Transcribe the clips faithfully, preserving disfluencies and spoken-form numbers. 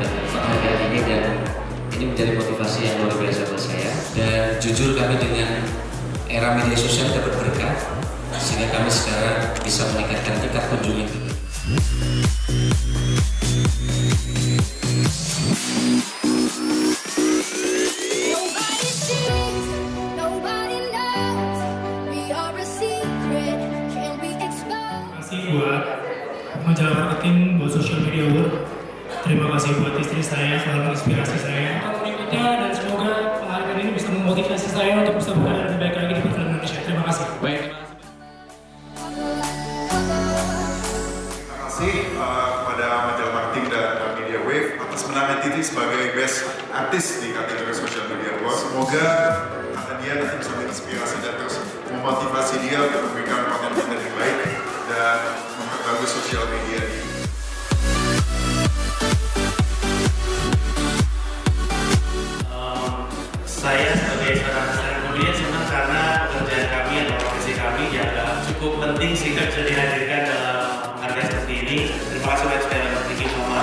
penghargaan ini, dan ini menjadi motivasi yang luar biasa buat saya. Dan jujur kami dengan era media sosial dapat berkah, sehingga kami sekarang bisa meningkatkan tingkat kunjungan. Buat majalah marketing, buat social media award. Terima kasih buat istri saya, selalu menginspirasi saya untuk berikutnya, dan semoga penghargaan ini bisa memotivasi saya untuk bisa bekerja lebih baik lagi di perfilman Indonesia. Terima kasih. Baik. Terima kasih uh, kepada majalah marketing dan Media Wave atas menangkan Titi sebagai best artist di kategori social media award. Semoga kata dia nanti bisa menginspirasi dan terus memotivasi dia untuk memberikan konten-konten yang baik dan memperbagus sosial media ini. Um, saya sebagai seorang desainer kemudian senang karena pekerjaan kami atau profesi kami dianggap cukup penting sehingga bisa dihadirkan dalam penghargaan seperti ini. Terima kasih banyak sekali Mas Diki Soma.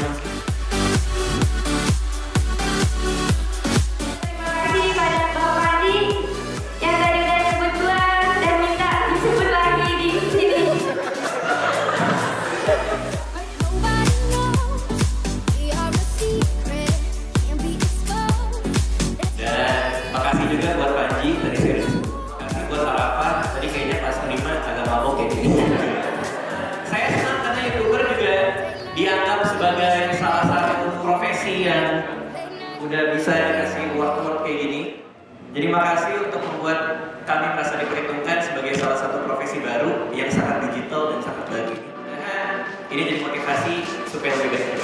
Juga buat Panji tadi saya kasih buat apa tadi kayaknya pas terima agak mabok kayak gini. Saya senang karena YouTuber juga dianggap sebagai salah satu profesi yang udah bisa dikasih award-award kayak gini. Jadi makasih untuk membuat kami merasa diperhitungkan sebagai salah satu profesi baru yang sangat digital dan sangat baru. Nah, ini jadi motivasi supaya lebih baik.